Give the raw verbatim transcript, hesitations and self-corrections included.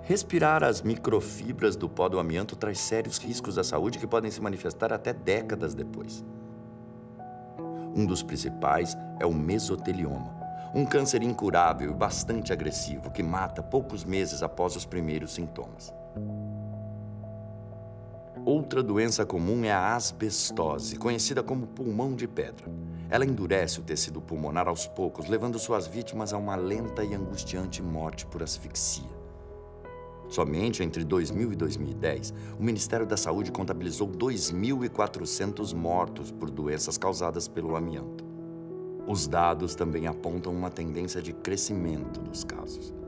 Respirar as microfibras do pó do amianto traz sérios riscos à saúde que podem se manifestar até décadas depois. Um dos principais é o mesotelioma, um câncer incurável e bastante agressivo que mata poucos meses após os primeiros sintomas. Outra doença comum é a asbestose, conhecida como pulmão de pedra. Ela endurece o tecido pulmonar aos poucos, levando suas vítimas a uma lenta e angustiante morte por asfixia. Somente entre dois mil e dois mil e dez, o Ministério da Saúde contabilizou dois mil e quatrocentos mortos por doenças causadas pelo amianto. Os dados também apontam uma tendência de crescimento dos casos.